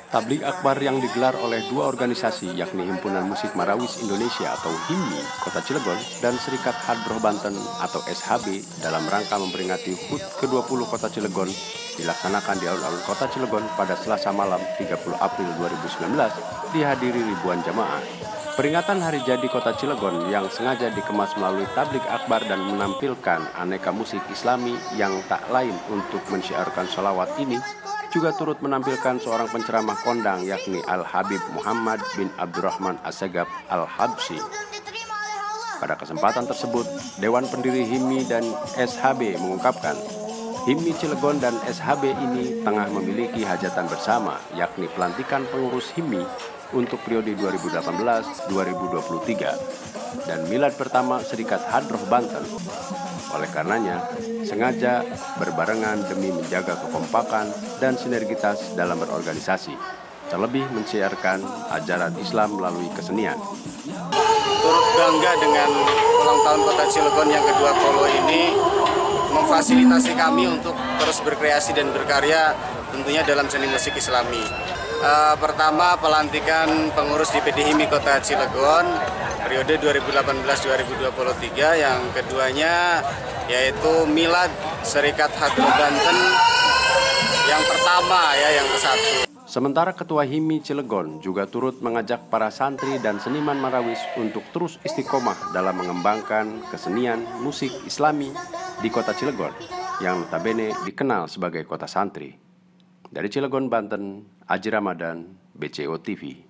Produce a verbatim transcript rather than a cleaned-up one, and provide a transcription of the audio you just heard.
Tablik akbar yang digelar oleh dua organisasi yakni Himpunan Musik Marawis Indonesia atau HIMMI Kota Cilegon dan Serikat Hadroh Banten atau S H B dalam rangka memperingati H U T ke dua puluh Kota Cilegon dilaksanakan di alun-alun Kota Cilegon pada Selasa malam tiga puluh April dua ribu sembilan belas dihadiri ribuan jamaah. Peringatan Hari Jadi Kota Cilegon yang sengaja dikemas melalui tablik akbar dan menampilkan aneka musik Islami yang tak lain untuk mensyiarkan sholawat ini juga turut menampilkan seorang penceramah kondang yakni Al-Habib Muhammad bin Abdurrahman Assegaf Al-Habsyi. Pada kesempatan tersebut, Dewan Pendiri HIMMI dan S H B mengungkapkan, HIMMI Cilegon dan S H B ini tengah memiliki hajatan bersama yakni pelantikan pengurus HIMMI untuk periode dua ribu delapan belas sampai dua ribu dua puluh tiga dan milad pertama Serikat Hadroh Banten. Oleh karenanya, sengaja berbarengan demi menjaga kekompakan dan sinergitas dalam berorganisasi, terlebih mensiarkan ajaran Islam melalui kesenian. Turut bangga dengan ulang tahun Kota Cilegon yang kedua puluh ini memfasilitasi kami untuk terus berkreasi dan berkarya tentunya dalam seni musik Islami. Uh, pertama, pelantikan pengurus di P D HIMMI Kota Cilegon periode dua ribu delapan belas sampai dua ribu dua puluh tiga. Yang keduanya yaitu milad Serikat Hadroh Banten yang pertama ya, yang ke satu. Sementara Ketua HIMMI Cilegon juga turut mengajak para santri dan seniman Marawis untuk terus istiqomah dalam mengembangkan kesenian musik Islami di Kota Cilegon yang notabene dikenal sebagai kota santri. Dari Cilegon, Banten, Aji Ramadan, B C O T V.